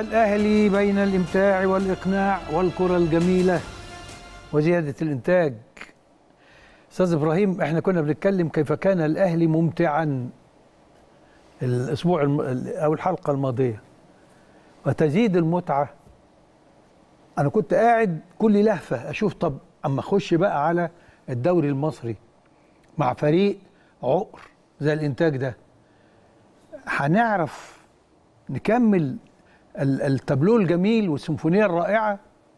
الأهلي بين الإمتاع والإقناع والكرة الجميلة وزيادة الإنتاج. أستاذ إبراهيم، إحنا كنا بنتكلم كيف كان الأهلي ممتعا الأسبوع أو الحلقة الماضية، وتزيد المتعة. أنا كنت قاعد كل لهفة أشوف طب أما أخش بقى على الدوري المصري مع فريق عقر زي الإنتاج ده، هنعرف نكمل التابلو الجميل والسيمفونية الرائعة؟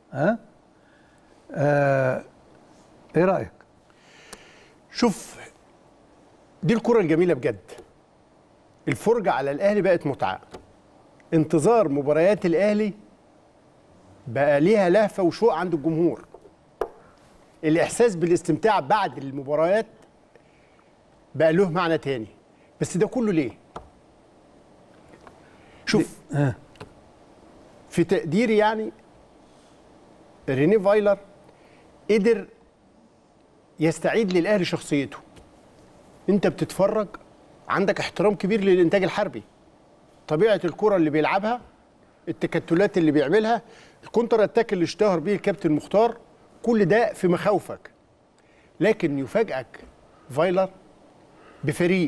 ايه رأيك؟ شوف، دي الكرة الجميلة بجد. الفرجة على الأهلي بقت متعة. انتظار مباريات الأهلي بقى ليها لهفة وشوق عند الجمهور. الإحساس بالاستمتاع بعد المباريات بقى له معنى تاني. بس ده كله ليه؟ شوف، في تقديري يعني رينيه فايلر قدر يستعيد للأهلي شخصيته. انت بتتفرج عندك احترام كبير للإنتاج الحربي، طبيعة الكرة اللي بيلعبها، التكتلات اللي بيعملها، الكونتر اتاك اللي اشتهر بيه الكابتن مختار، كل ده في مخاوفك. لكن يفاجئك فايلر بفريق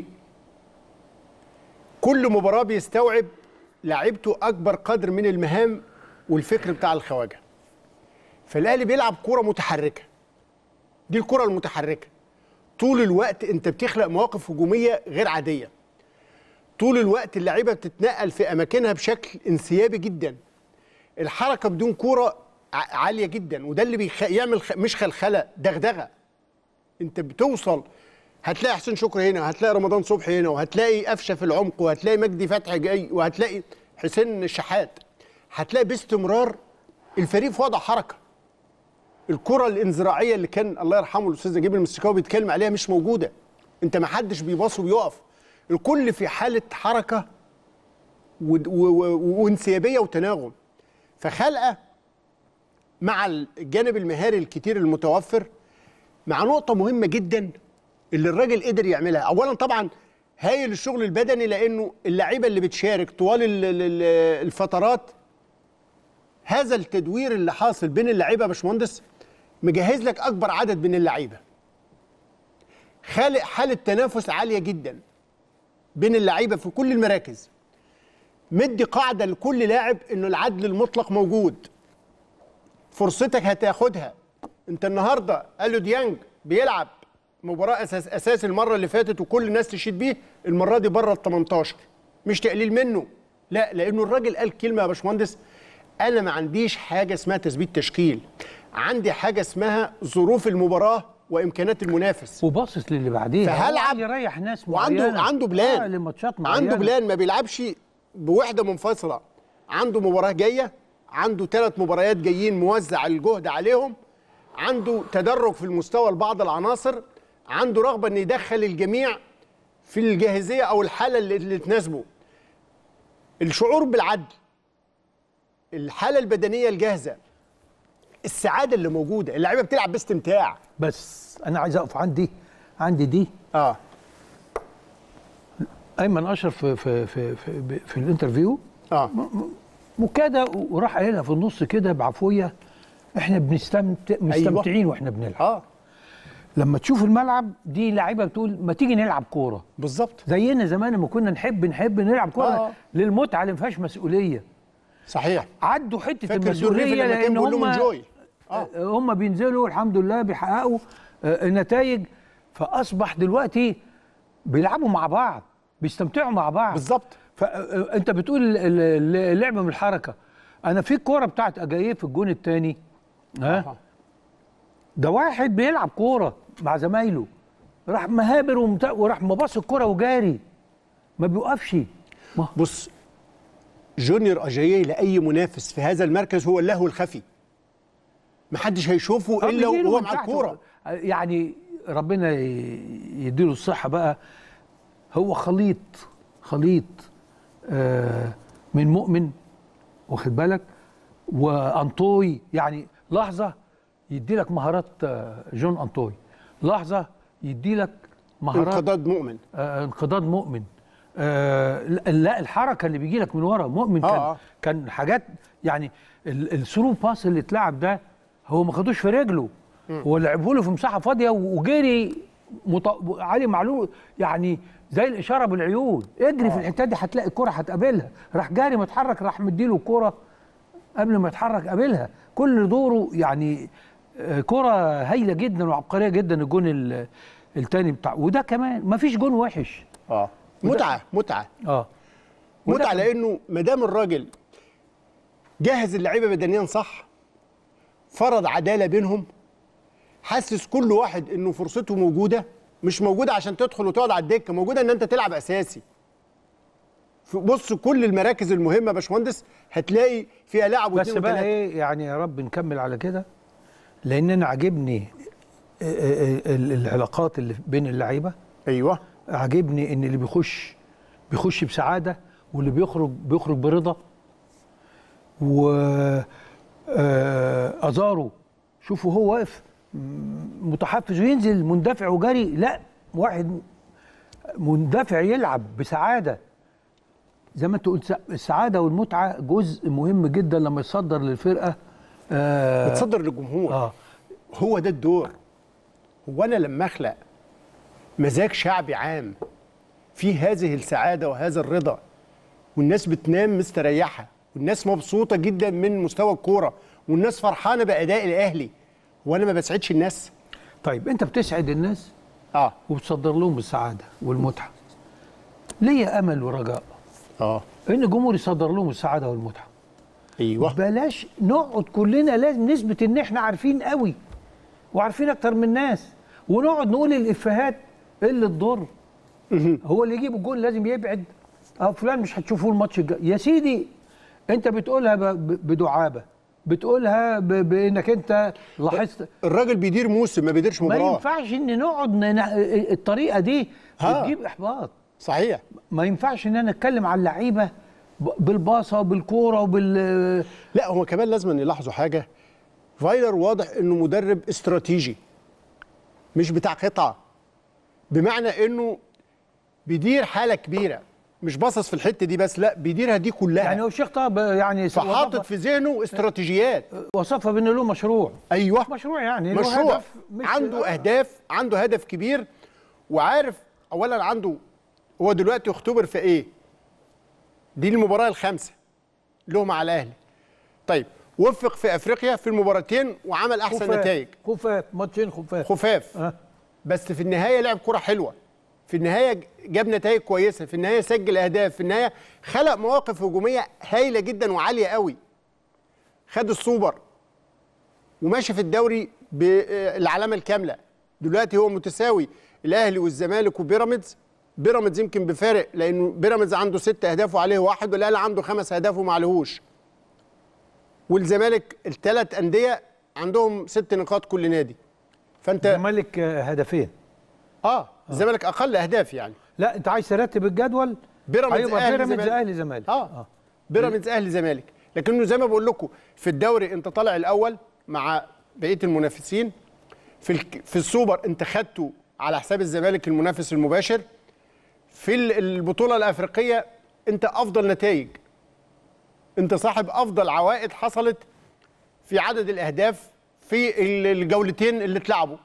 كل مباراة بيستوعب لعيبته أكبر قدر من المهام والفكر بتاع الخواجة. فالأهلي بيلعب كرة متحركة، دي الكرة المتحركة. طول الوقت أنت بتخلق مواقف هجومية غير عادية. طول الوقت اللعيبة بتتنقل في أماكنها بشكل انسيابي جدا. الحركة بدون كرة عالية جدا، وده اللي يعمل مش خلخلة، دغدغة. أنت بتوصل هتلاقي حسين شكري هنا، وهتلاقي رمضان صبحي هنا، وهتلاقي قفشه في العمق، وهتلاقي مجدي فتحي جاي، وهتلاقي حسين الشحات. هتلاقي باستمرار الفريق في وضع حركه. الكره الانزراعيه اللي كان الله يرحمه الاستاذ نجيب المسكاوي بيتكلم عليها مش موجوده. انت ما حدش بيباص وبيقف، الكل في حاله حركه وانسيابيه وتناغم. فخلقه مع الجانب المهاري الكتير المتوفر، مع نقطه مهمه جدا اللي الراجل قدر يعملها. اولا طبعا هايل الشغل البدني، لانه اللعيبه اللي بتشارك طوال الفترات، هذا التدوير اللي حاصل بين اللعيبه يا باشمهندس مجهز لك اكبر عدد من اللعيبه، خالق حاله تنافس عاليه جدا بين اللعيبه في كل المراكز، مدي قاعده لكل لاعب انه العدل المطلق موجود، فرصتك هتاخدها. انت النهارده اليو ديانج بيلعب مباراة أساس المرة اللي فاتت وكل الناس تشيد بيه، المرة دي بره ال 18، مش تقليل منه، لا، لأنه الراجل قال كلمة يا باشمهندس: أنا ما عنديش حاجة اسمها تثبيت تشكيل، عندي حاجة اسمها ظروف المباراة وإمكانات المنافس، وباصص للي بعدين، فهلعب يريح ناس معينة، عنده بلان، لماتشات معينة، عنده بلان، ما بيلعبش بوحدة منفصلة، عنده مباراة جاية، عنده 3 مباريات جايين موزع الجهد عليهم، عنده تدرج في المستوى لبعض العناصر، عنده رغبة ان يدخل الجميع في الجاهزية او الحالة اللي تناسبه. الشعور بالعدل، الحالة البدنية الجاهزة، السعادة اللي موجودة، اللعيبة بتلعب باستمتاع. بس انا عايز اقف عندي دي. ايمن اشرف في الانترفيو مكادة وراح قايلها في النص كده بعفوية: احنا مستمتعين. أيوة. واحنا بنلعب. لما تشوف الملعب دي لعيبه بتقول ما تيجي نلعب كوره. بالظبط زينا زمان لما كنا نحب نلعب كوره للمتعه اللي ما فيهاش مسؤوليه. صحيح. عدوا حته المسؤوليه لان هم بينزلوا الحمد لله بيحققوا النتائج، فاصبح دلوقتي بيلعبوا مع بعض، بيستمتعوا مع بعض. بالظبط. فانت بتقول اللعبه من الحركه. انا في الكوره بتاعت اجاييه في الجون الثاني، ده واحد بيلعب كوره مع زمايله، راح مهابر وراح مباص الكوره وجاري، ما بيوقفش. بص، جونيور اجاييه لاي منافس في هذا المركز هو اللهو الخفي، محدش هيشوفه الا وهو مع الكوره. يعني ربنا يديله الصحه بقى. هو خليط من مؤمن، واخد بالك، وانطوي. يعني لحظه يدي لك مهارات جون انطوي، لحظه يدي لك مهارات انقضاض مؤمن، انقضاض مؤمن، لا الحركه اللي بيجي لك من ورا مؤمن كان حاجات يعني الثرو باس اللي اتلعب ده هو ما خدوش في رجله، هو لعبه له في مساحه فاضيه وجري علي معلول يعني زي الاشاره بالعيون، اجري في الحته دي هتلاقي الكره هتقابلها، راح جاري متحرك راح مديله الكره قبل ما يتحرك قابلها، كل دوره يعني كره هايله جدا وعبقريه جدا. الجون الثاني بتاع وده كمان ما فيش جون وحش. متعه متعه لانه ما دام الراجل جهز اللعيبه بدنيا صح، فرض عداله بينهم، حسس كل واحد انه فرصته موجوده، مش موجوده عشان تدخل وتقعد على الدكه، موجوده ان انت تلعب اساسي. بص كل المراكز المهمه يا باشمهندس هتلاقي فيها لاعب بس بقى ايه يعني يا رب نكمل على كده، لان انا عاجبني العلاقات اللي بين اللعيبه. ايوه عاجبني ان اللي بيخش بسعاده واللي بيخرج برضا. و ازارو شوفوا هو واقف متحفز وينزل مندفع وجري، لا واحد مندفع يلعب بسعاده. زي ما انت قلت السعاده والمتعه جزء مهم جدا لما يتصدر للفرقه، بتصدر للجمهور. هو ده الدور. هو انا لما اخلق مزاج شعبي عام في هذه السعاده وهذا الرضا، والناس بتنام مستريحه، والناس مبسوطه جدا من مستوى الكوره، والناس فرحانه باداء الاهلي، وانا ما بسعدش الناس. طيب انت بتسعد الناس وبتصدر لهم السعاده والمتعه. ليا امل ورجاء ان الجمهور يصدر لهم السعاده والمتعه. ايوه بلاش نقعد كلنا لازم نثبت ان احنا عارفين قوي وعارفين اكتر من الناس، ونقعد نقول الافيهات اللي تضر. هو اللي يجيب الجول لازم يبعد، فلان مش هتشوفوه الماتش الجاي يا سيدي. انت بتقولها بدعابه، بتقولها بانك انت لاحظت الراجل بيدير موسم ما بيديرش مباراه. ما ينفعش ان نقعد الطريقه دي بتجيب احباط. صحيح. ما ينفعش ان انا اتكلم على اللعيبه بالباصه وبالكوره لا هو كمان لازم يلاحظوا حاجه، فايلر واضح انه مدرب استراتيجي مش بتاع قطعه، بمعنى انه بيدير حاله كبيره، مش باصص في الحته دي بس، لا بيديرها دي كلها. يعني هو الشيخ طه يعني فحاطط في ذهنه استراتيجيات، وصفها بان له مشروع. ايوه مشروع يعني مشروع عنده اهداف، عنده هدف كبير، وعارف اولا عنده هو دلوقتي يختبر في ايه. دي المباراه الخامسه له مع الاهلي. طيب وفق في افريقيا في المباراتين وعمل احسن نتائج. خفاف ماتشين خفاف بس في النهايه لعب كره حلوه، في النهايه جاب نتائج كويسه، في النهايه سجل اهداف، في النهايه خلق مواقف هجوميه هايله جدا وعاليه قوي. خد السوبر وماشي في الدوري بالعلامه الكامله. دلوقتي هو متساوي الاهلي والزمالك وبيراميدز. بيراميدز يمكن بفارق لانه بيراميدز عنده 6 اهداف وعليه 1، والاهلي عنده 5 اهداف وما عليهوش. والزمالك الثلاث انديه عندهم 6 نقاط كل نادي. فانت الزمالك هدفين. الزمالك اقل اهداف يعني. لا انت عايز ترتب الجدول. بيراميدز اهلي زمالك. بيراميدز اهلي زمالك، لكنه زي ما بقول لكم في الدوري انت طالع الاول مع بقيه المنافسين. في السوبر انت خدته على حساب الزمالك المنافس المباشر. في البطوله الافريقيه انت افضل نتائج، انت صاحب افضل عوائد حصلت في عدد الاهداف في الجولتين اللي اتلعبوا.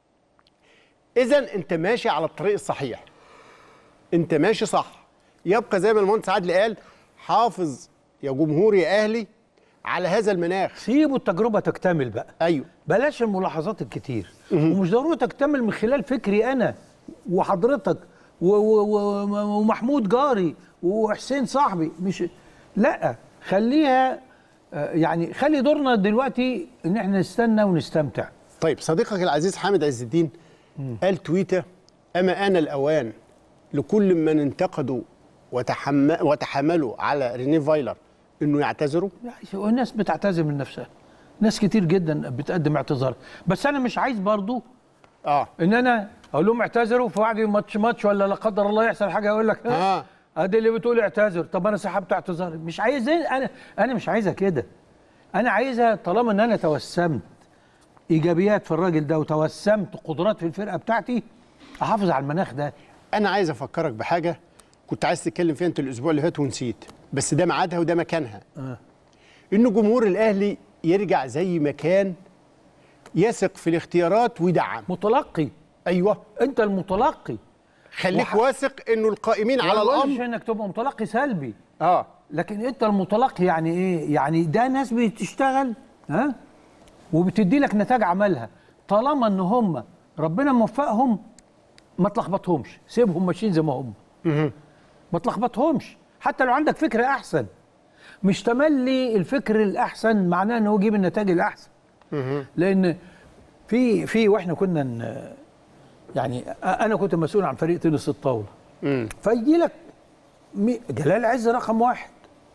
اذا انت ماشي على الطريق الصحيح، انت ماشي صح. يبقى زي ما المهندس عادل قال، حافظ يا جمهور يا اهلي على هذا المناخ. سيبوا التجربه تكتمل بقى. ايوه بلاش الملاحظات الكتير، ومش ضروري تكتمل من خلال فكري انا وحضرتك ومحمود جاري وحسين صاحبي. مش لا خليها يعني خلي دورنا دلوقتي ان احنا نستنى ونستمتع. طيب صديقك العزيز حامد عز الدين قال تويته: اما آن الاوان لكل من انتقدوا وتحملوا على رينيه فايلر انه يعتذروا. الناس بتعتذر من نفسها، ناس كتير جدا بتقدم اعتذار، بس انا مش عايز برضو ان انا اقول لهم اعتذروا في بعد ماتش ولا لا قدر الله يحصل حاجه يقول لك ادي اللي بتقول اعتذر، طب انا سحبت اعتذاري. مش عايز انا مش عايزها كده. انا عايزها طالما ان انا توسمت ايجابيات في الراجل ده وتوسمت قدرات في الفرقه بتاعتي، احافظ على المناخ ده. انا عايز افكرك بحاجه كنت عايز تتكلم فيها انت الاسبوع اللي فات ونسيت، بس ده ميعادها وده مكانها. انه جمهور الاهلي يرجع زي ما كان، يثق في الاختيارات ويدعم. متلقي. ايوه، انت المتلقي. خليك واثق انه القائمين على الامر، مش انك تبقى متلقي سلبي. اه لكن انت المتلقي يعني ايه؟ يعني ده ناس بتشتغل وبتدي لك نتاج عملها، طالما ان هم ربنا موفقهم ما تلخبطهمش، سيبهم ماشيين زي ما هم. ما تلخبطهمش، حتى لو عندك فكره احسن. مش تملي الفكر الاحسن معناه انه يجيب النتائج الاحسن. لان في واحنا كنا يعني انا كنت مسؤول عن فريق تنس الطاوله. فيجي لك جلال عز رقم 1.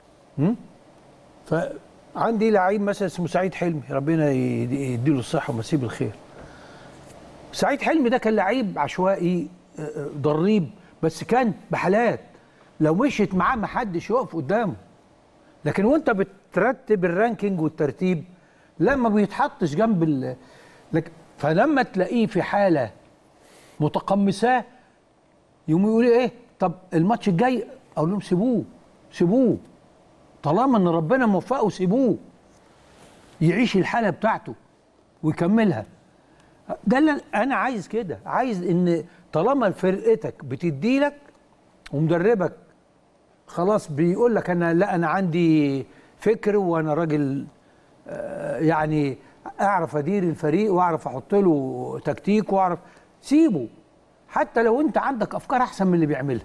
فعندي لعيب مثلا اسمه سعيد حلمي، ربنا يديله الصحه ومسيه بالخير. سعيد حلمي ده كان لعيب عشوائي ضريب، بس كان بحالات لو مشيت معاه ما حدش يقف قدامه. لكن وانت بترتب الرانكينج والترتيب لا، ما بيتحطش جنب فلما تلاقيه في حاله متقمصاه يقوم يقول ايه؟ طب الماتش الجاي اقول لهم سيبوه طالما ان ربنا موفقه، سيبوه يعيش الحاله بتاعته ويكملها. ده اللي انا عايز كده، عايز ان طالما فرقتك بتدي لك ومدربك خلاص بيقول لك انا عندي فكر وانا راجل يعني اعرف ادير الفريق واعرف احط له تكتيك واعرف، سيبه حتى لو انت عندك افكار احسن من اللي بيعملها.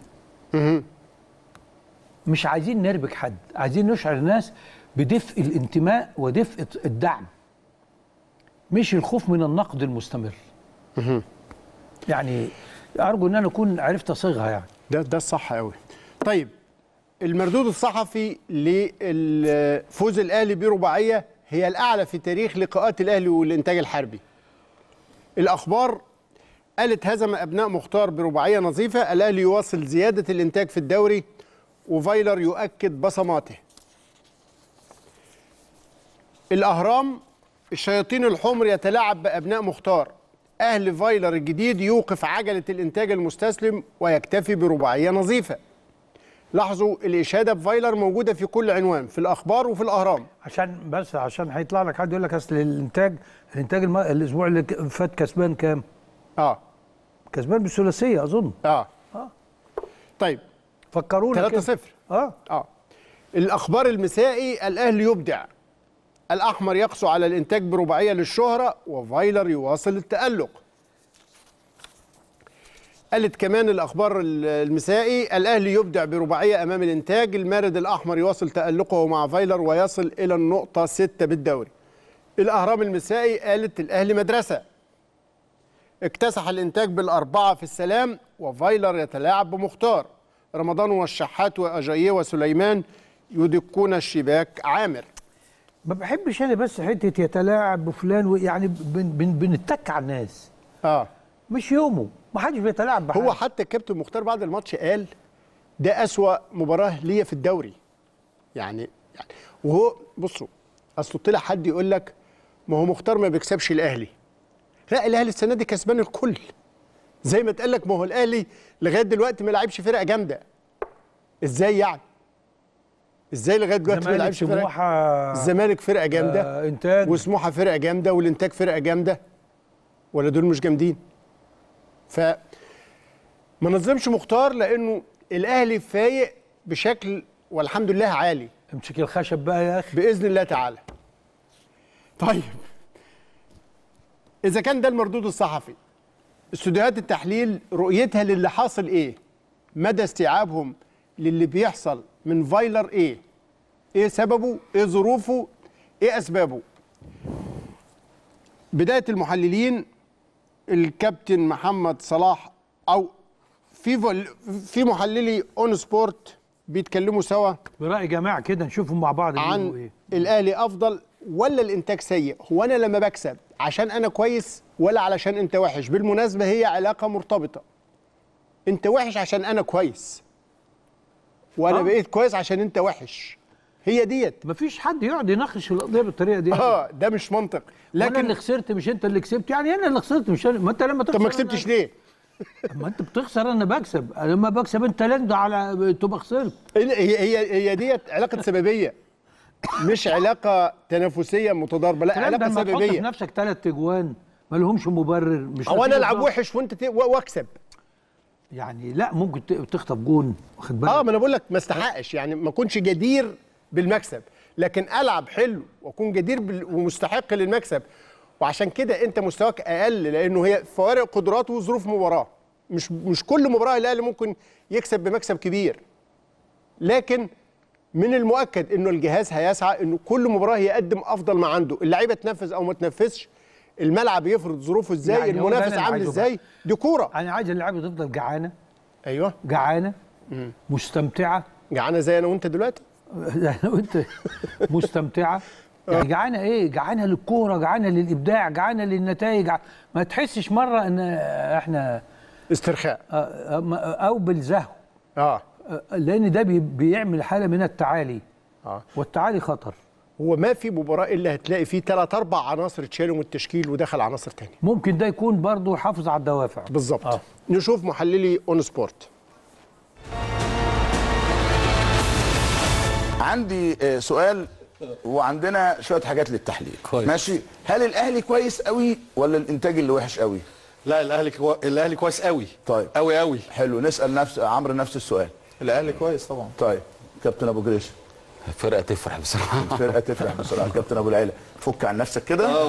مش عايزين نربك حد، عايزين نشعر الناس بدفء الانتماء ودفء الدعم، مش الخوف من النقد المستمر. يعني ارجو ان انا اكون عرفت اصيغها يعني. ده الصح قوي. طيب المردود الصحفي لفوز الاهلي برباعيه هي الاعلى في تاريخ لقاءات الاهلي والانتاج الحربي. الاخبار قالت هزم ابناء مختار برباعيه نظيفه، الاهلي يواصل زياده الانتاج في الدوري وفايلر يؤكد بصماته. الاهرام الشياطين الحمر يتلاعب بابناء مختار، اهل فايلر الجديد يوقف عجله الانتاج المستسلم ويكتفي برباعيه نظيفه. لاحظوا الاشاده بفايلر موجوده في كل عنوان في الاخبار وفي الاهرام، عشان هيطلع لك حد يقول لك اصل الانتاج الاسبوع اللي فات كسبان كام؟ كسبان بالثلاثيه اظن. طيب فكرونا 3-0. الاخبار المسائي الاهلي يبدع، الاحمر يقسو على الانتاج برباعيه للشهره وفايلر يواصل التالق. قالت كمان الاخبار المسائي الاهلي يبدع برباعيه امام الانتاج، المارد الاحمر يواصل تالقه مع فايلر ويصل الى النقطه 6 بالدوري. الاهرام المسائي قالت الاهلي مدرسه، اكتسح الانتاج بالاربعه في السلام وفايلر يتلاعب بمختار، رمضان والشحات واجاييه وسليمان يدكون الشباك عامر. ما بحبش انا بس حته يتلاعب بفلان يعني بنتك على الناس. مش يومه، ما حدش بيتلاعب بحد. هو حتى الكابتن مختار بعد الماتش قال ده أسوأ مباراه ليا في الدوري. يعني وهو بصوا، اصل طلع حد يقول لك ما هو مختار ما بيكسبش الاهلي. لا، الاهلي السنه دي كسبان الكل. زي ما اتقال لك ما هو الاهلي لغايه دلوقتي ما لعبش فرقه جامده. ازاي يعني؟ ازاي لغايه دلوقتي ما لعبش فرقه؟ الزمالك فرقه جامده، انتاج وسموحه فرقه جامده والانتاج فرقه جامده، ولا دول مش جامدين؟ فما نظلمش مختار لانه الاهلي فايق بشكل والحمد لله عالي. امسك الخشب بقى يا اخي باذن الله تعالى. طيب اذا كان ده المردود الصحفي، استوديوهات التحليل رؤيتها للي حاصل ايه؟ مدى استيعابهم للي بيحصل من فايلر ايه؟ ايه سببه؟ ايه ظروفه؟ ايه اسبابه؟ بدايه المحللين الكابتن محمد صلاح، او في محللي اون سبورت بيتكلموا سوا برأي جماعه كده نشوفهم مع بعض عن إيه؟ الاهلي افضل ولا الانتاج سيء؟ هو انا لما بكسب عشان انا كويس ولا علشان انت وحش؟ بالمناسبه هي علاقه مرتبطه. انت وحش عشان انا كويس، وانا بقيت كويس عشان انت وحش. هي ديت. مفيش حد يقعد يناقش القضيه بالطريقه دي. ده مش منطق. لكن انا اللي خسرت مش انت اللي كسبت، يعني انا اللي خسرت مش أنا. ما انت لما تخسر طب ما كسبتش ليه؟ اما انت بتخسر انا بكسب، انا لما بكسب انت لازم على تبقى خسرت. هي ديت علاقه سببيه، مش علاقه تنافسيه متضاربه، لا علاقه لما تحط في سببيه. نفسك 3 اجوان ما لهمش مبرر، مش او انا نتيجة العب ضغط. وحش وانت واكسب. يعني لا ممكن تخطف جون، واخد بالك؟ ما انا بقول لك ما استحقش، يعني ما اكونش جدير بالمكسب، لكن العب حلو واكون جدير ومستحق للمكسب. وعشان كده انت مستواك اقل، لانه هي فوارق قدرات وظروف مباراه. مش كل مباراه الاهلي ممكن يكسب بمكسب كبير، لكن من المؤكد انه الجهاز هيسعى انه كل مباراه يقدم افضل ما عنده. اللعيبه تنفذ او ما تنفذش، الملعب يفرض ظروفه ازاي، يعني هو ده المنافس اللي أنا عامل عايزه ازاي، دي كوره. انا عايز اللعيبه تفضل جعانه. ايوه جعانه مستمتعه. جعانه زي انا وانت دلوقتي. انا وانت مستمتعه. يعني جعانه ايه؟ جعانه للكوره، جعانه للابداع، جعانه للنتائج. ما تحسش مره ان احنا استرخاء او بالزهو. لان ده بيعمل حاله من التعالي. والتعالي خطر. هو ما في مباراه الا هتلاقي فيه 3 4 عناصر اتشالوا من التشكيل ودخل عناصر ثانيه. ممكن ده يكون برضه حافظ على الدوافع. بالظبط. نشوف محللي اون سبورت. عندي سؤال وعندنا شويه حاجات للتحليل. كويس. ماشي. هل الاهلي كويس قوي ولا الانتاج اللي وحش قوي؟ لا الاهلي كويس قوي. طيب قوي قوي. حلو. نسال عمرو نفس السؤال. الاهلي كويس طبعا. طيب كابتن ابو جريش. فرقه تفرح بصراحه. فرقه تفرح بصراحه. كابتن ابو العيله فك عن نفسك كده.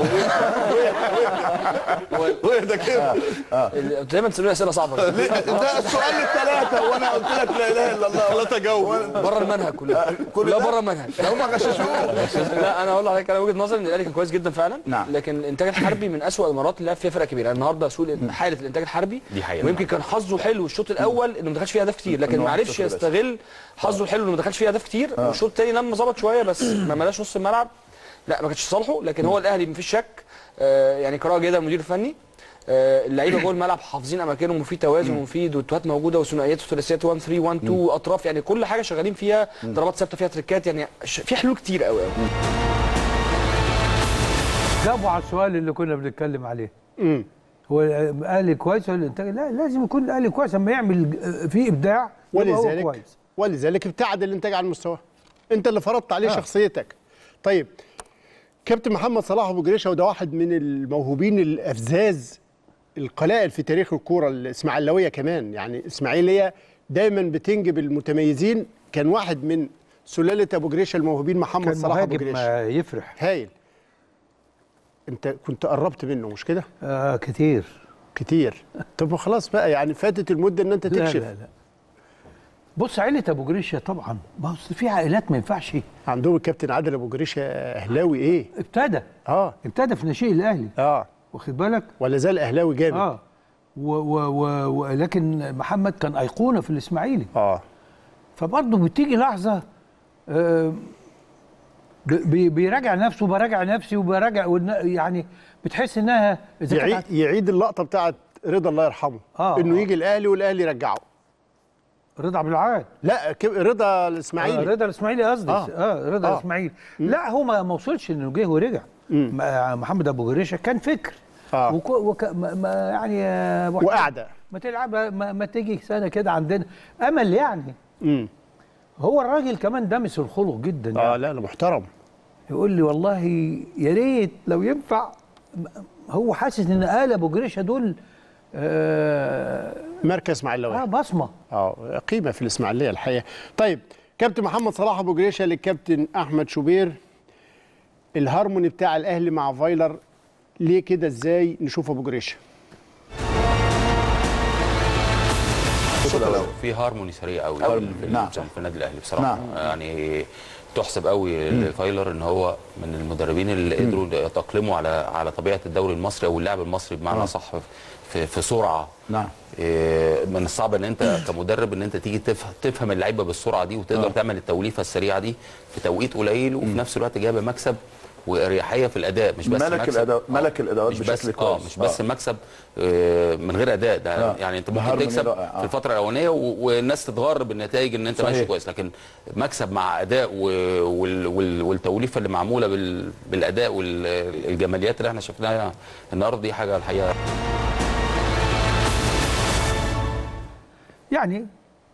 واهدى كده. دايما تسالوني اسئله صعبه. ده السؤال الثلاثه وانا قلت لك لا اله الا الله. لا تجاوب. بره المنهج كلها. كلها بره المنهج. هم غششوه. لا انا اقول لحضرتك، انا وجهه نظري ان الاهلي كان كويس جدا فعلا. نعم. لكن الانتاج الحربي من اسوأ المرات اللي لعب فيها فرق كبيره. النهارده سوء حاله الانتاج الحربي دي حقيقة. ويمكن كان حظه حلو الشوط الاول انه ما دخلش فيه اهداف كتير، لكن ما عرفش يستغل حظه الحلو انه ما دخلش فيه اهداف كتير. والشوط الثاني لما ظبط شويه بس ما ملاش نص الملعب، لا ما كانش صالحه. لكن هو الاهلي مفيش شك يعني قراءه جيده المدير الفني. اللعيبه جوه الملعب حافظين اماكنهم وفي توازن وفي دوتات موجوده وثنائيات وثلاثيات 1 3 1 2 اطراف، يعني كل حاجه شغالين فيها، ضربات ثابته فيها تريكات، يعني في حلول كتير قوي قوي. جاوبوا على السؤال اللي كنا بنتكلم عليه. هو الاهلي كويس ولا الانتاج؟ لا لازم يكون الاهلي كويس اما يعمل فيه ابداع. ولذلك ابتعد الانتاج عن مستواه. انت اللي فرضت عليه شخصيتك. طيب كابتن محمد صلاح ابو جريشه، وده واحد من الموهوبين الافزاز القلائل في تاريخ الكوره الاسماعيلاويه كمان. يعني اسماعيليه دايما بتنجب المتميزين. كان واحد من سلاله ابو جريشه الموهوبين محمد صلاح ابو جريشه. كان يفرح. هايل. انت كنت قربت منه مش كده؟ كتير. طب خلاص بقى، يعني فاتت المده ان انت تكشف. لا. بص عيله ابو جريشه طبعا، بص في عائلات ما ينفعش. عندهم الكابتن عادل ابو جريشه اهلاوي ايه؟ ابتدى في ناشئ الاهلي. واخد بالك؟ ولا زال اهلاوي جامد. ولكن محمد كان ايقونه في الاسماعيلي. فبرضه بتيجي لحظه بيراجع نفسه وبراجع نفسي وبراجع، يعني بتحس انها يعيد اللقطه بتاعت رضا الله يرحمه. انه يجي الاهلي والاهلي يرجعه. رضا عبد العال. لا رضا الاسماعيلي. رضا الاسماعيلي قصدي. رضا الاسماعيلي. لا هو ما وصلش انه جه ورجع. محمد ابو جريشه كان فكر. يعني وقعده ما تلعب ما تيجي سنه كده عندنا امل يعني. هو الراجل كمان دمس الخلق جدا يعني. لا محترم. يقول لي والله يا ريت لو ينفع. هو حاسس ان آل ابو جريشه دول مركز اسماعيلاوي. بصمه. قيمه في الاسماعيليه الحقيقه. طيب كابتن محمد صلاح ابو جريشه للكابتن احمد شوبير، الهارموني بتاع الاهلي مع فايلر ليه كده؟ ازاي نشوف ابو جريشه؟ في هارموني سريع قوي في النادي الاهلي بصراحه. يعني تحسب قوي لفايلر ان هو من المدربين اللي قدروا يتاقلموا على طبيعه الدوري المصري او اللعب المصري بمعنى صح في سرعه. من الصعب ان انت كمدرب ان انت تيجي تفهم اللعيبه بالسرعه دي وتقدر تعمل التوليفه السريعه دي في توقيت قليل، وفي نفس الوقت جايبه مكسب واريحيه في الاداء. مش بس ملك الاداء بشكل كويس. مش بس مكسب من غير اداء ده. يعني انت ممكن تكسب في الفتره الاولانيه والناس تتغر بالنتائج ان انت ماشي كويس، لكن مكسب مع اداء والتوليفه اللي معموله بالاداء والجماليات اللي احنا شفناها النهارده دي حاجه الحقيقه. يعني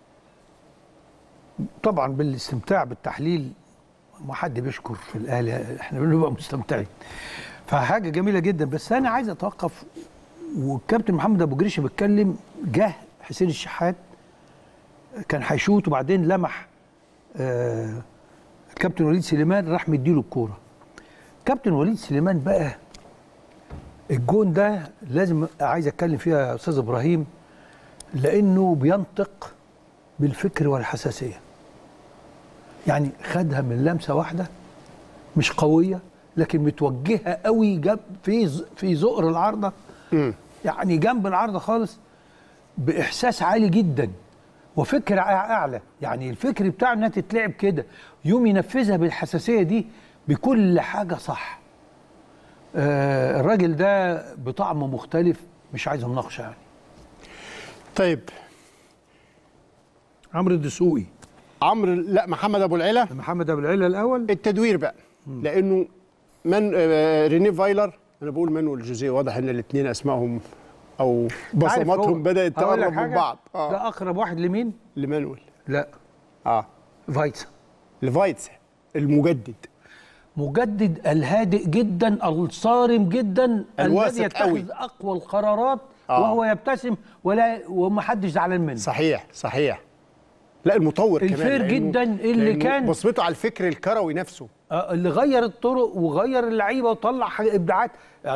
طبعا بالاستمتاع بالتحليل، ما حد بيشكر في الاهلي، احنا بنبقى مستمتعين، فحاجه جميله جدا. بس انا عايز اتوقف، والكابتن محمد ابو جريشه بيتكلم، جه حسين الشحات كان هيشوط وبعدين لمح الكابتن وليد سليمان راح مديله الكوره. كابتن وليد سليمان بقى الجون ده لازم عايز اتكلم فيها يا استاذ ابراهيم، لانه بينطق بالفكر والحساسيه. يعني خدها من لمسه واحده مش قويه لكن متوجهه قوي، جاب في زقر العارضه، يعني جنب العارضه خالص، باحساس عالي جدا وفكر اعلى. يعني الفكر بتاعه انها تتلعب كده، يوم ينفذها بالحساسيه دي بكل حاجه صح. الراجل ده بطعم مختلف، مش عايز مناقشه يعني. طيب عمرو الدسوقي، لا محمد ابو العلا. محمد ابو العلا الاول. التدوير بقى، لانه ريني فايلر، انا بقول مانويل جوزيه، واضح ان الاثنين اسمائهم او بصماتهم بدات تقرب من بعض. ده اقرب واحد لمين؟ لمانويل. لا فايتسا. لفايتسا المجدد، مجدد الهادئ جدا، الصارم جدا، الذي يتخذ اقوى القرارات وهو يبتسم ومحدش زعلان منه. صحيح. لا المطور كمان الفير جدا اللي كان بصمته على الفكر الكروي نفسه، اللي غير الطرق وغير اللعيبه وطلع ابداعات.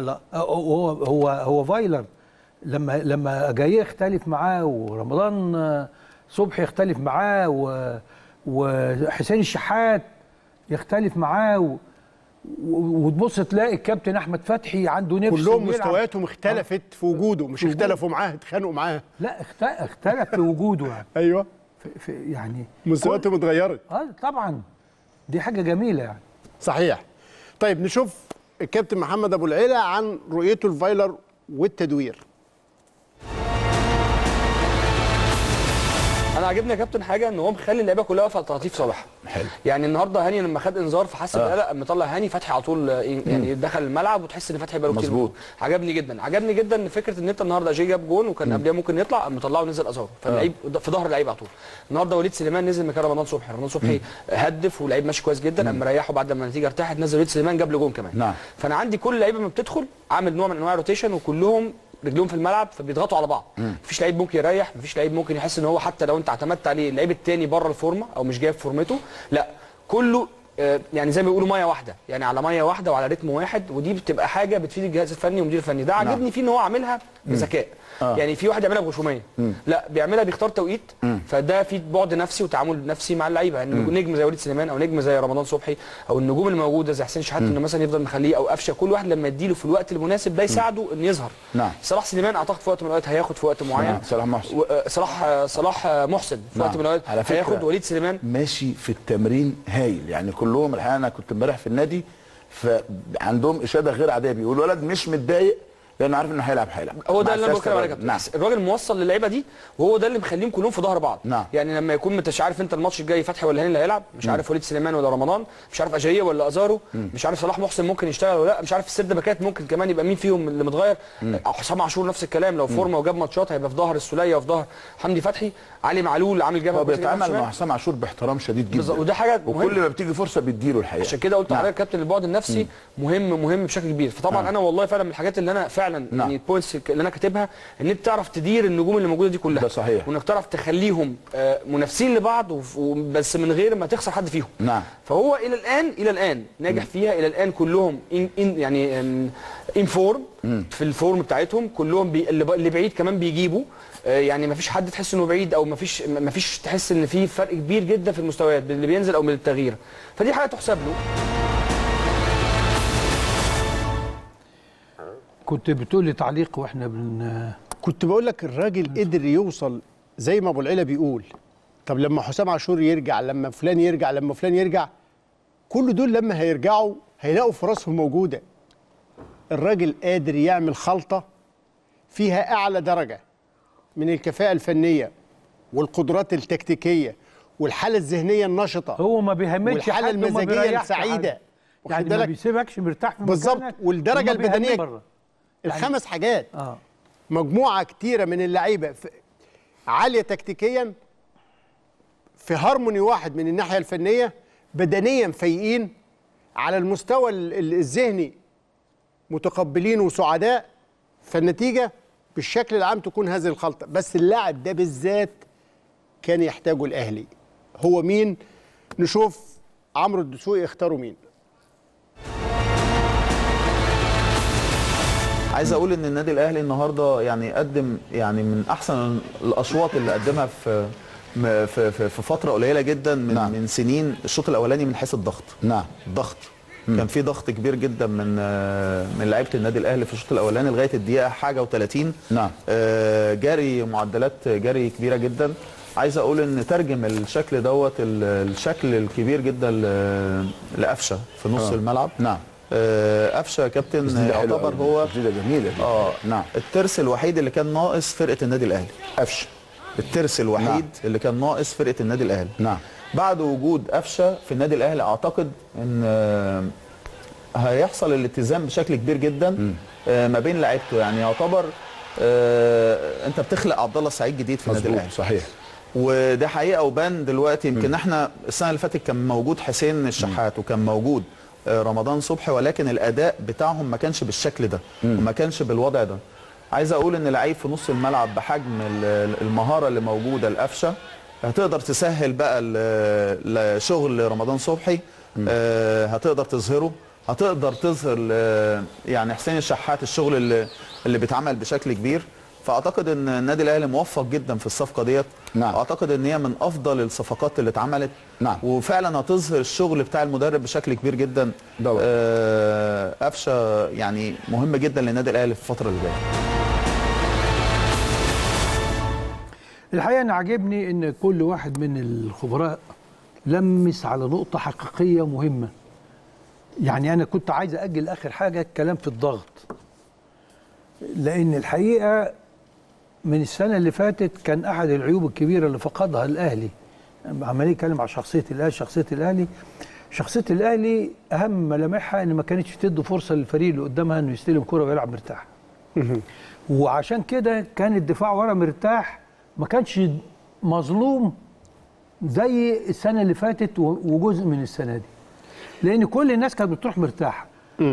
هو فايلر لما جاي يختلف معاه، ورمضان صبحي يختلف معاه، وحسين الشحات يختلف معاه، وتبص تلاقي الكابتن احمد فتحي عنده نفس كلهم مستوياتهم اختلفت في وجوده، مش اختلفوا معاه، اتخانقوا معاه. لا اختلف في وجوده يعني. ايوه يعني مستوياتهم اتغيرت. طبعا دي حاجه جميله يعني. صحيح. طيب نشوف الكابتن محمد ابو العلا عن رؤيته الفايلر والتدوير. انا عاجبني يا كابتن حاجه ان هو مخلي اللعيبه كلها واقفه على تلطيف صالح. حلو. يعني النهارده هاني لما خد انذار فحس بقلق، مطلع هاني فتحي على طول، يعني دخل الملعب وتحس ان فتحي بقاله كتير. مظبوط. عجبني جدا ان فكره ان انت النهارده جاي جاب جون وكان قبلها ممكن يطلع، مطلعه ونزل ازارو، فاللعيب في ظهر اللعيب على طول. النهارده وليد سليمان نزل مكان رمضان صبحي هدف واللعيب ماشي كويس جدا، اما ريحه بعد ما النتيجه ارتاحت نزل وليد سليمان جاب له جون كمان. نعم. فانا عندي كل لعيبه ما بتدخل عامل نوع من انواع الروتيشن، وكلهم رجلهم في الملعب فبيضغطوا على بعض. مفيش لعيب ممكن يريح، مفيش لعيب ممكن يحس ان هو حتى لو انت اعتمدت عليه اللعيب الثاني بره الفورمه او مش جايب فورمته، لا كله يعني زي ما بيقولوا ميه واحده، يعني على ميه واحده وعلى رتم واحد، ودي بتبقى حاجه بتفيد الجهاز الفني والمدير الفني. ده عاجبني فيه ان هو عاملها بذكاء. يعني في واحد يعملها بغشوميه، لا بيعملها بيختار توقيت، فده في بعد نفسي وتعامل نفسي مع اللعيبه. يعني نجم زي وليد سليمان او نجم زي رمضان صبحي او النجوم الموجوده زي حسين شحات انه مثلا يفضل مخليه، او قفشه، كل واحد لما يديله في الوقت المناسب ده يساعده انه يظهر. نعم. صلاح سليمان اعتقد في وقت من الاوقات هياخد في وقت معين. صلاح محسن. صلاح محسن في وقت من الاوقات هياخد. وليد سليمان ماشي في التمرين هايل، يعني كلهم الحقيقه. انا كنت امبارح في النادي فعندهم اشاده غير عاديه، بيقول الولد مش متضايق لانه عارف انه هيلعب. هو ده اللي انا بتكلم عليه يا كابتن. الراجل موصل للعيبه دي، وهو ده اللي مخليهم كلهم في ظهر بعض. نعم. يعني لما يكون مش عارف انت الماتش الجاي فتحي ولا هاني اللي هيلعب، مش عارف وليد سليمان ولا رمضان، مش عارف اجاييه ولا ازارو، مش عارف صلاح محسن ممكن يشتغل ولا لا، مش عارف السد باكات ممكن كمان يبقى مين فيهم اللي متغير، حسام عاشور نفس الكلام، لو فورمه وجاب ماتشات هيبقى في ظهر السوليه وفي ظهر حمدي فتحي. علي معلول عامل جبهه. هو بيتعامل مع حسام عاشور باحترام شديد جدا، وده حاجه مهمة. وكل ما بتيجي فرصه بيديله الحقيقه. عشان كده قلت لحضرتك كابتن البعد النفسي مهم بشكل كبير. فطبعا انا والله فعلا من الحاجات اللي انا فعلا يعني البوينتس اللي انا كاتبها ان انت تعرف تدير النجوم اللي موجوده دي كلها. ده صحيح. وانك تعرف تخليهم منافسين لبعض بس من غير ما تخسر حد فيهم. نعم. فهو الى الان ناجح فيها، الى الان كلهم يعني ان فورم في الفورم بتاعتهم، كلهم اللي بعيد كمان بيجيبوا، يعني ما فيش حد تحس انه بعيد، او ما فيش تحس ان في فرق كبير جدا في المستويات بين اللي بينزل او من التغيير، فدي حاجه تحسب له. كنت بتقول لي تعليق واحنا كنت بقول لك الراجل قدر يوصل زي ما ابو العلا بيقول. طب لما حسام عاشور يرجع، لما فلان يرجع، لما فلان يرجع، كل دول لما هيرجعوا هيلاقوا فرصهم موجوده. الراجل قادر يعمل خلطه فيها اعلى درجه من الكفاءه الفنيه والقدرات التكتيكيه والحاله الذهنيه النشطه، هو ما بيهمتش والحاله المزاجيه السعيده، يعني ما بيسيبكش مرتاح في مكانك بالظبط. والدرجه البدنيه، الخمس حاجات. مجموعه كتيره من اللعيبه عاليه تكتيكيا، في هارموني واحد من الناحيه الفنيه، بدنيا فايقين، على المستوى الذهني متقبلين وسعداء، فالنتيجه بالشكل العام تكون هذه الخلطه. بس اللاعب ده بالذات كان يحتاجه الاهلي. هو مين؟ نشوف عمرو الدسوقي اختاروا مين. عايز اقول ان النادي الاهلي النهارده يعني قدم يعني من احسن الاشواط اللي قدمها في فتره قليله جدا من سنين. الشوط الاولاني من حيث الضغط، الضغط كان في ضغط كبير جدا من لعيبه النادي الاهلي في الشوط الاولاني لغايه الدقيقه حاجه و30. جاري، معدلات جري كبيره جدا. عايز اقول ان ترجم الشكل دوت الشكل الكبير جدا لقفشه في نص الملعب. قفشه يا كابتن يعتبر هو جميله. الترس الوحيد اللي كان ناقص فرقه النادي الاهلي. قفشه الترس الوحيد اللي كان ناقص فرقه النادي الاهلي. بعد وجود قفشه في النادي الاهلي اعتقد ان هيحصل الاتزان بشكل كبير جدا ما بين لعيبته. يعني يعتبر انت بتخلق عبد الله السعيد جديد في النادي الاهلي. صحيح. وده حقيقه وبان دلوقتي. يمكن احنا السنه اللي فاتت كان موجود حسين الشحات وكان موجود رمضان صبحي، ولكن الاداء بتاعهم ما كانش بالشكل ده وما كانش بالوضع ده. عايز اقول ان لعيب في نص الملعب بحجم المهاره اللي موجوده لقفشه هتقدر تسهل بقى لشغل رمضان صبحي، هتقدر تظهره، هتقدر تظهر يعني حسين الشحات الشغل اللي بيتعمل بشكل كبير. فاعتقد ان النادي الاهلي موفق جدا في الصفقه ديت. اعتقد ان هي من افضل الصفقات اللي اتعملت. وفعلا هتظهر الشغل بتاع المدرب بشكل كبير جدا. قفشه يعني مهم جدا للنادي الاهلي في الفتره اللي جايه. الحقيقه انا عاجبني ان كل واحد من الخبراء لمس على نقطه حقيقيه مهمه. يعني انا كنت عايز اجل اخر حاجه الكلام في الضغط، لان الحقيقه من السنه اللي فاتت كان احد العيوب الكبيره اللي فقدها الاهلي. عمال يتكلم على شخصيه الاهلي. شخصيه الاهلي اهم ملامحها ان ما كانتش تدي فرصه للفريق اللي قدامها انه يستلم كره ويلعب مرتاح. وعشان كده كان الدفاع ورا مرتاح، ما كانش مظلوم زي السنه اللي فاتت وجزء من السنه دي، لان كل الناس كانت بتروح مرتاحه.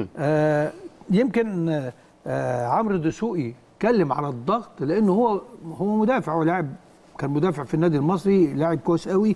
يمكن عمرو الدسوقي اتكلم على الضغط لانه هو مدافع، ولاعب كان مدافع في النادي المصري، لاعب كويس قوي.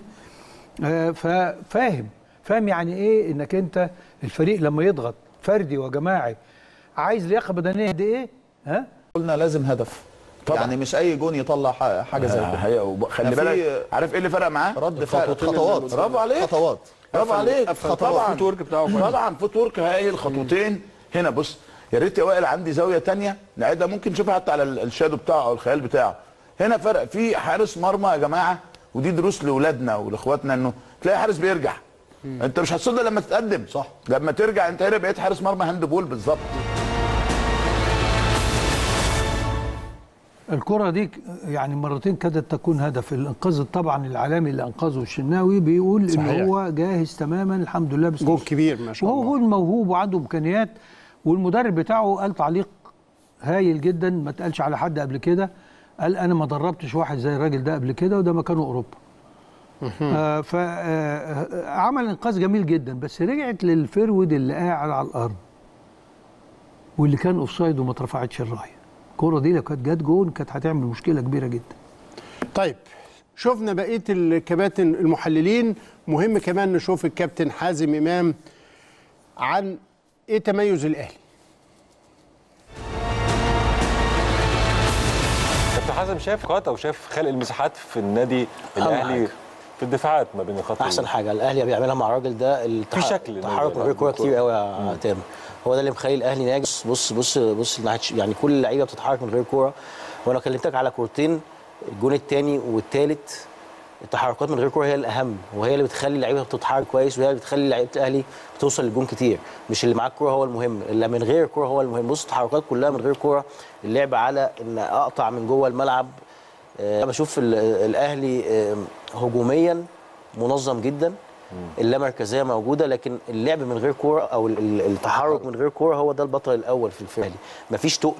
فاهم يعني ايه انك انت الفريق لما يضغط فردي وجماعي عايز لياقه بدنيه قد ايه. قلنا لازم هدف طبعا. يعني مش اي جون يطلع حاجه زي كده. خلي بالك، عارف ايه اللي فرق معاه؟ رد فعل، خطوات. برافو عليك، خطوات. برافو عليك. طبعا الفوت ورك بتاعه طبعا فوت ورك. هاي الخطوتين هنا. بص يا ريت يا وائل عندي زاويه ثانيه نعيدها، ممكن نشوفها حتى على الشادو بتاعه او الخيال بتاعه. هنا فرق في حارس مرمى يا جماعه، ودي دروس لاولادنا ولاخواتنا، انه تلاقي حارس بيرجع. انت مش هتصدق لما تتقدم، صح؟ لما ترجع انت هنا بقيت حارس مرمى هاند بول بالظبط. الكرة دي يعني مرتين كادت تكون هدف. الانقاذ طبعا العالمي اللي انقذه الشناوي بيقول صحيح. ان هو جاهز تماما الحمد لله. بس جول كبير ما شاء الله، وهو جول موهوب وعنده امكانيات. والمدرب بتاعه قال تعليق هايل جدا ما اتقالش على حد قبل كده، قال انا ما دربتش واحد زي الراجل ده قبل كده وده مكانه اوروبا. فعمل انقاذ جميل جدا. بس رجعت للفرود اللي قاعد على الارض واللي كان اوفسايد وما اترفعتش الرايه. الكوره دي لو كانت جت جون كانت هتعمل مشكله كبيره جدا. طيب شفنا بقيه الكباتن المحللين. مهم كمان نشوف الكابتن حازم امام عن ايه تميز الاهلي. كابتن حازم شايف نقاط او شايف خلق المساحات في النادي الاهلي في الدفاعات ما بين الخط. احسن حاجه الاهلي بيعملها مع الراجل ده في شكل التحرك من غير كوره كتير قوي يا تامر. هو ده اللي مخلي الاهلي ناجح. بص يعني كل اللعيبه بتتحرك من غير كوره. وانا كلمتك على كورتين، الجون الثاني والثالث، التحركات من غير كوره هي الاهم، وهي اللي بتخلي اللعيبه بتتحرك كويس، وهي اللي بتخلي لعيبه الاهلي بتوصل للجون كتير. مش اللي معاه الكوره هو المهم، اللي من غير الكوره هو المهم. بص التحركات كلها من غير كوره، اللعب على ان اقطع من جوه الملعب. انا بشوف الاهلي هجوميا منظم جدا، اللامركزيه موجوده، لكن اللعب من غير كوره او التحرك من غير كوره هو ده البطل الاول في الفريق. مفيش تقل،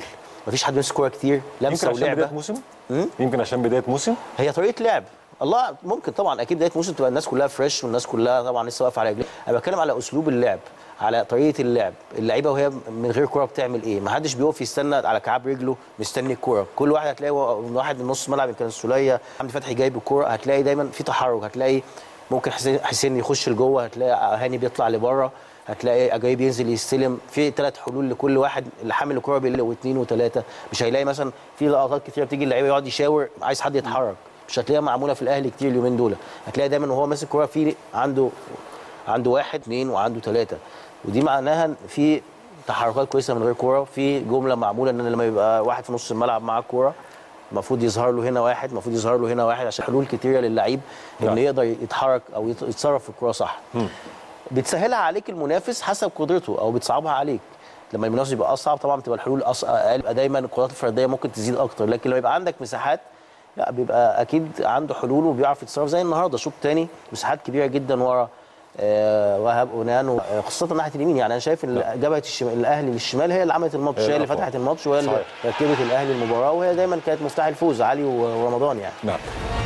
مفيش حد مسك كوره كتير، لمسه يمكن عشان بدايه ولعبه. موسم. يمكن عشان بدايه موسم. هي طريقه لعب، الله ممكن طبعا اكيد بدايه موسم تبقى الناس كلها فريش والناس كلها طبعا لسه واقفه على رجليها. انا بتكلم على اسلوب اللعب، على طريقه اللعب، اللعيبه وهي من غير كوره بتعمل ايه؟ ما حدش بيقف يستنى على كعاب رجله مستني الكوره، كل واحد هتلاقي واحد من نص ملعب، يمكن السوليه حمدي فتحي جايب الكوره، هتلاقي دايما في تحرك، هتلاقي ممكن حسين يخش لجوه، هتلاقي هاني بيطلع لبره، هتلاقي اجاي بينزل يستلم، في 3 حلول لكل واحد، اللي حامل الكوره بيلاقي واثنين وثلاثه، مش هيلاقي مثلا في لقطات كتيره بتيجي اللعيبه يقعد يشاور عايز حد يتحرك، مش هتلاقيها معموله في الاهلي كتير اليومين دول، هتلاقي دايما وهو ماسك الكوره في عنده 1 2 وعنده 3، ودي معناها في تحركات كويسه من غير كوره، في جمله معموله ان لما يبقى واحد في نص الملعب معاه الكوره المفروض يظهر له هنا واحد، المفروض يظهر له هنا واحد، عشان حلول كتيره للعيب انه يقدر يتحرك او يتصرف في الكوره صح. بتسهلها عليك المنافس حسب قدرته او بتصعبها عليك. لما المنافس يبقى اصعب طبعا بتبقى الحلول اقل، يبقى دايما القدرات الفرديه ممكن تزيد اكتر، لكن لما يبقى عندك مساحات لا بيبقى اكيد عنده حلول وبيعرف يتصرف. زي النهارده شوط تاني مساحات كبيره جدا ورا وهاب اونان، خاصه ناحيه اليمين. يعني انا شايف ان جبهه الاهلي للشمال هي اللي عملت الماتش، هي اللي فتحت الماتش وهي اللي ركبت الاهلي المباراه، وهي دايما كانت مفتاح الفوز علي ورمضان يعني. نعم.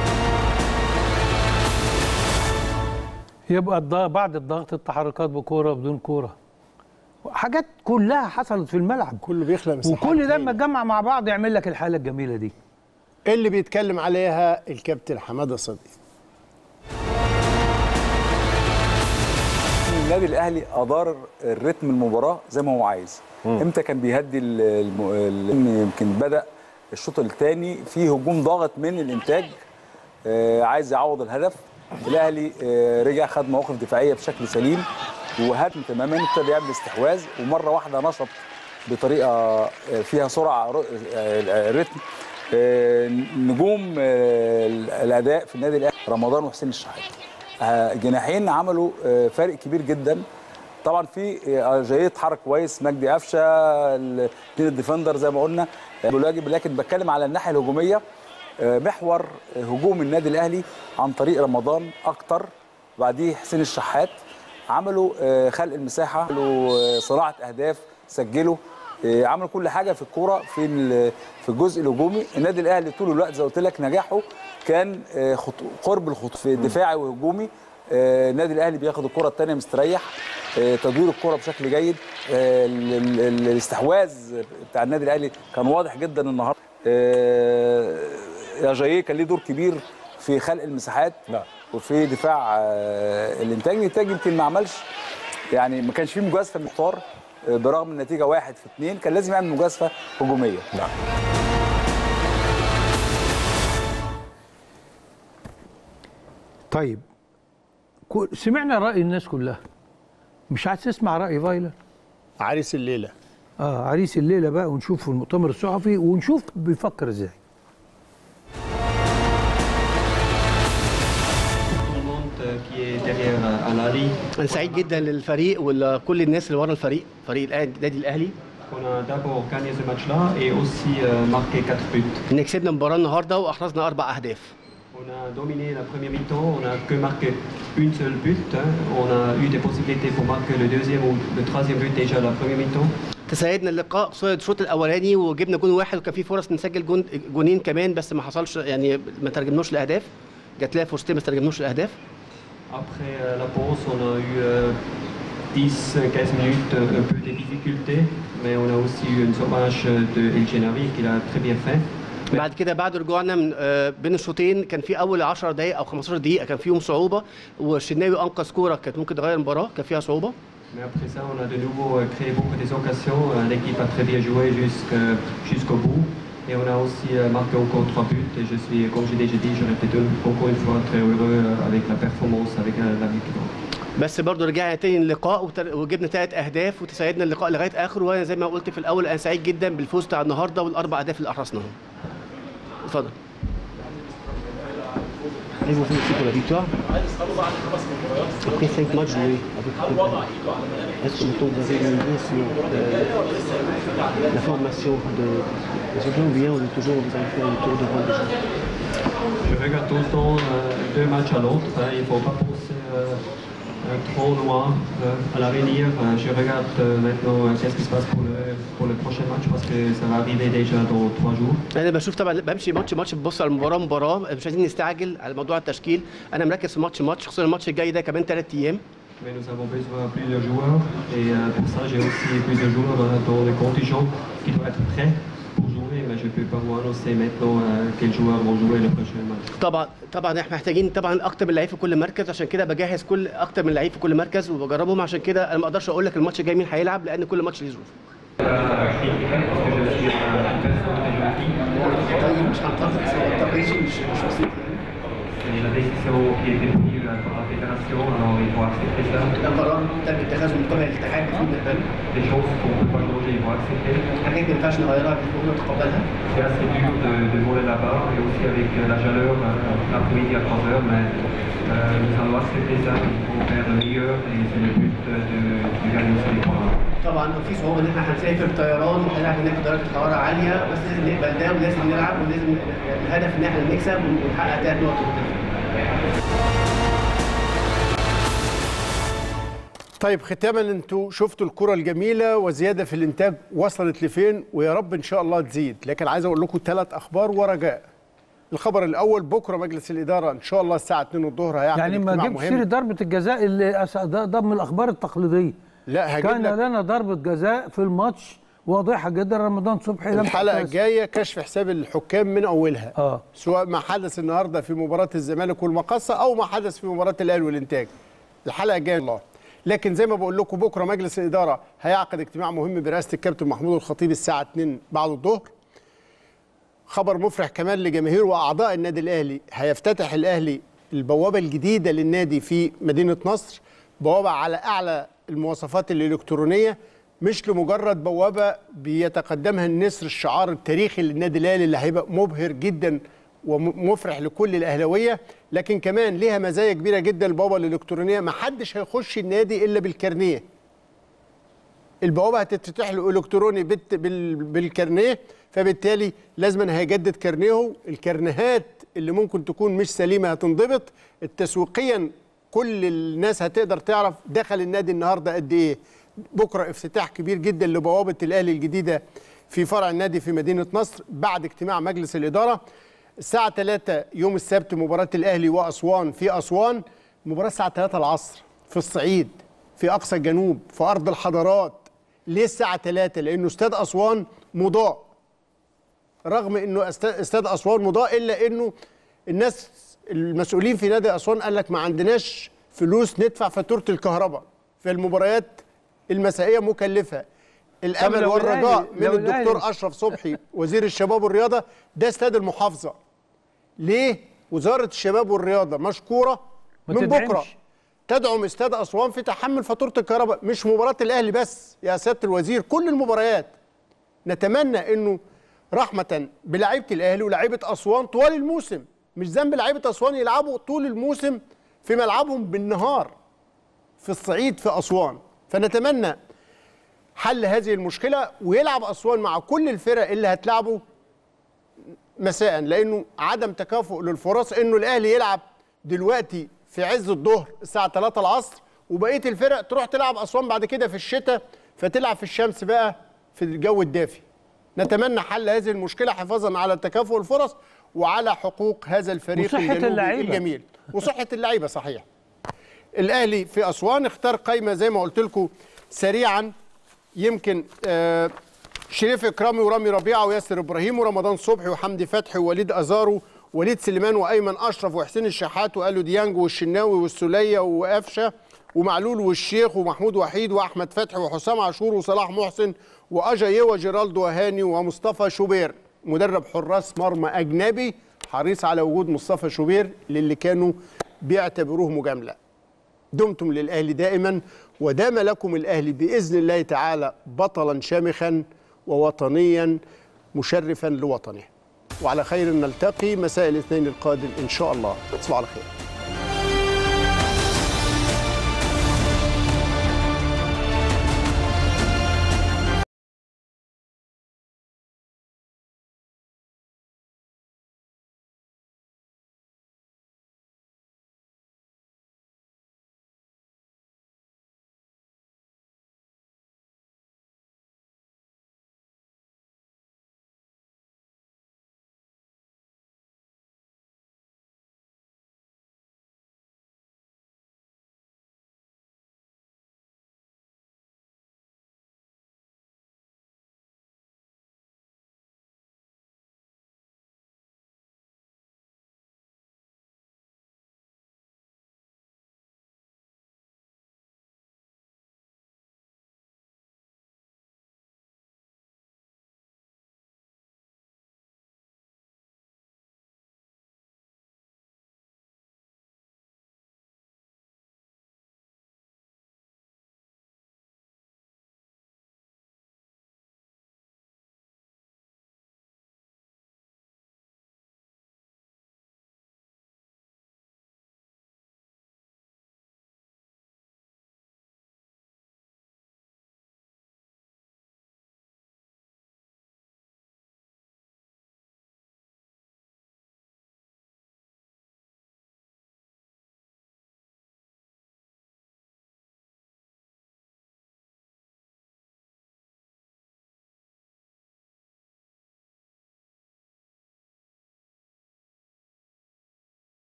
يبقى بعد الضغط التحركات بكوره بدون كوره، حاجات كلها حصلت في الملعب، كله بيخلق مساحات، وكل ده لما اتجمع مع بعض يعمل لك الحاله الجميله دي اللي بيتكلم عليها الكابتن حماده صدقي. النادي الاهلي ادار الريتم المباراه زي ما هو عايز. امتى كان بيهدي يمكن بدا الشوط الثاني في هجوم ضاغط من الانتاج عايز يعوض الهدف، الاهلي رجع خد مواقف دفاعيه بشكل سليم وهدم تماما، ابتدى يعمل استحواذ ومره واحده نشط بطريقه فيها سرعه الريتم. نجوم الاداء في النادي الاهلي رمضان وحسين الشحات، جناحين عملوا فرق كبير جدا. طبعا في جاي يتحرك كويس، مجدي قفشه، الاثنين الديفندر زي ما قلنا بالواجب، لكن بتكلم على الناحيه الهجوميه. محور هجوم النادي الاهلي عن طريق رمضان اكتر، بعديه حسين الشحات، عملوا خلق المساحه، عملوا صناعه اهداف، سجلوا، عملوا كل حاجه في الكوره في الجزء الهجومي. النادي الاهلي طول الوقت زي ما قلت لك نجاحه كان قرب الخطوط في دفاعي وهجومي. النادي الاهلي بياخد الكره الثانيه مستريح، تدوير الكره بشكل جيد، الاستحواذ بتاع النادي الاهلي كان واضح جدا النهارده. يا جاي كان ليه دور كبير في خلق المساحات وفي دفاع الانتاج يمكن ما عملش، يعني ما كانش فيه مجازفه مختار برغم النتيجه 1-2، كان لازم يعمل مجازفه هجوميه. نعم. طيب سمعنا رأي الناس كلها، مش عايز تسمع رأي فايلر؟ عريس الليله. عريس الليله بقى، ونشوف في المؤتمر الصحفي ونشوف بيفكر ازاي. أنا سعيد جدا للفريق وكل الناس اللي ورا الفريق، فريق النادي الأهلي. إن كسبنا المباراة النهارده وأحرزنا 4 أهداف. On a dominé la première mi-temps, on n'a que marqué une seule but. On a eu des possibilités pour marquer le deuxième ou le troisième but déjà la première mi-temps. تسيدنا اللقاء خصوصا الشوط الاولاني وجبنا جون واحد وكان في فرص نسجل جونين كمان بس ما حصلش، يعني ما ترجمناش لاهداف، جات لنا فرصتين ما ترجمناش لاهداف. Après la pause, on a eu 10-15 minutes un peu de difficultés, mais on a aussi eu une chômage de El Genawi qui l'a très bien fait. بعد كده بعد رجوعنا من بين الشوطين كان في اول 10 دقائق او 15 دقيقه كان فيهم صعوبه، والشناوي انقذ كوره كانت ممكن تغير المباراه، كان فيها صعوبه. Mais après ça, on a de nouveau créé beaucoup des occasions. L'équipe a très bien joué jusqu'au bout. Et on a aussi marqué encore 3 buts. Et je suis, comme j'ai déjà dit, je répète encore une fois, très heureux avec la performance, avec la victoire. بس برضه رجعنا تاني اللقاء وجبنا 3 أهداف وتساعدنا اللقاء لغايه اخره، وانا زي ما قلت في الاول انا سعيد جدا بالفوز بتاع النهارده وال4 أهداف اللي احرزناهم. اتفضل. Allez-vous aussi pour la victoire. Après 5 matchs joués, est-ce que vous avez une idée sur la formation de joueurs ou bien toujours vous allez faire le tour de rôle déjà? Je regarde tout le temps 2 matchs à l'autre. Il ne faut pas penser trop noir à l'avenir. Je regarde maintenant qu'est-ce qui se passe pour le prochain match parce que ça va arriver déjà dans 3 jours. انا بشوف طبعا بمشي ماتش ببص على المباراه مش عايزين نستعجل على موضوع التشكيل. انا مركز في ماتش خصوصا الماتش الجاي ده كمان 3 ايام. Mais nous avons besoin de plusieurs joueurs et pour ça j'ai aussi plusieurs joueurs dans le contingent qui doivent être prêts pour jouer, mais je ne peux pas vous annoncer maintenant quels joueurs vont jouer le prochain match. طبعا احنا محتاجين طبعا اكتر من لعيب في كل مركز، عشان كده بجهز اكتر من لعيب في كل مركز وبجربهم، عشان كده انا ما اقدرش اقول لك الماتش الجاي مين هيلعب لان كل ماتش ليه ظروف. طيب مش هنتفق التقرير مش بسيط يعني. La décision qui a été prise par la fédération, alors il faut accepter ça. القرار تم اتخاذه من قبل الاتحاد المفروض نقبله. Des choses qu'on ne peut pas changer, il faut accepter. حاجات ما ينفعش نغيرها المفروض نتقبلها. C'est assez dur de voler là-bas et aussi avec la chaleur l'après-midi à 3 heures, mais nous allons accepter ça, il faut faire le meilleur et c'est le but de gagner aussi les points. طبعا في صعوبه ان احنا هنسافر طيران وهنلعب هناك درجه حراره عاليه، بس لازم نقبل ده ولازم نلعب ولازم الهدف ان احنا نكسب ونحقق 3 نقط. طيب ختاما، انتوا شفتوا الكرة الجميلة وزيادة في الانتاج وصلت لفين، ويا رب ان شاء الله تزيد. لكن عايز اقول لكم 3 اخبار ورجاء. الخبر الاول، بكره مجلس الاداره ان شاء الله الساعه 2 الظهر هيعمل يعني ما جبتش سيره ضربه الجزاء اللي ده من الاخبار التقليديه. لا هجيب كان لنا ضربه جزاء في الماتش واضحه جدا. رمضان صبحي الحلقه الجايه كشف حساب الحكام من اولها سواء ما حدث النهارده في مباراه الزمالك والمقصه او ما حدث في مباراه الاهلي والانتاج. الحلقه الجايه الله. لكن زي ما بقول لكم بكره مجلس الاداره هيعقد اجتماع مهم برئاسه الكابتن محمود الخطيب الساعه 2 بعد الظهر. خبر مفرح كمان لجماهير واعضاء النادي الاهلي، هيفتتح الاهلي البوابه الجديده للنادي في مدينه نصر، بوابه على اعلى المواصفات الالكترونيه، مش لمجرد بوابه بيتقدمها النسر الشعار التاريخي للنادي الاهلي اللي هيبقى مبهر جدا ومفرح لكل الاهلاويه، لكن كمان ليها مزايا كبيره جدا. البوابه الالكترونيه ما حدش هيخش النادي الا بالكارنيه. البوابه هتتفتح له الكتروني بالكارنيه، فبالتالي لازم هيجدد كارنيهو. الكارنيهات اللي ممكن تكون مش سليمه هتنضبط. تسويقيا كل الناس هتقدر تعرف دخل النادي النهارده قد ايه. بكره افتتاح كبير جدا لبوابه الاهلي الجديده في فرع النادي في مدينه نصر بعد اجتماع مجلس الاداره. الساعه 3 يوم السبت مباراه الاهلي واسوان في اسوان. مباراه الساعه 3 العصر في الصعيد في اقصى الجنوب في ارض الحضارات. ليه الساعه 3؟ لانه استاد اسوان مضاء. رغم انه استاد اسوان مضاء الا انه الناس المسؤولين في نادي اسوان قال لك ما عندناش فلوس ندفع فاتوره الكهرباء، فالمباريات المسائيه مكلفه. الامل والرجاء من الدكتور اشرف صبحي وزير الشباب والرياضه، ده استاد المحافظه. ليه؟ وزاره الشباب والرياضه مشكوره من بكره تدعم استاد اسوان في تحمل فاتوره الكهرباء، مش مباراه الاهلي بس يا سياده الوزير، كل المباريات. نتمنى انه رحمه بلاعيبه الاهلي ولاعيبه اسوان طوال الموسم، مش ذنب لاعيبه اسوان يلعبوا طول الموسم في ملعبهم بالنهار في الصعيد في اسوان. فنتمنى حل هذه المشكله ويلعب اسوان مع كل الفرق اللي هتلعبه مساء، لانه عدم تكافؤ للفرص انه الاهلي يلعب دلوقتي في عز الظهر الساعه 3 العصر وبقيه الفرق تروح تلعب اسوان بعد كده في الشتاء فتلعب في الشمس بقى في الجو الدافي. نتمنى حل هذه المشكله حفاظا على تكافؤ الفرص وعلى حقوق هذا الفريق الجميل وصحه اللعيبه. صحيح. الاهلي في اسوان اختار قائمه زي ما قلت لكم سريعا، يمكن شريف اكرامي ورامي ربيعه وياسر ابراهيم ورمضان صبحي وحمدي فتحي ووليد ازارو وليد سليمان وايمن اشرف وحسين الشحات والو ديانج والشناوي والسوليه وقفشه ومعلول والشيخ ومحمود وحيد واحمد فتحي وحسام عاشور وصلاح محسن واجاييه وجيرالدو وهاني ومصطفى شوبير. مدرب حراس مرمى اجنبي حريص على وجود مصطفى شوبير للي كانوا بيعتبروه مجامله. دمتم للاهلي دائما ودام لكم الاهلي باذن الله تعالى بطلا شامخا ووطنيا مشرفا لوطنه. وعلى خير نلتقي مساء الاثنين القادم ان شاء الله. تصبحوا على خير.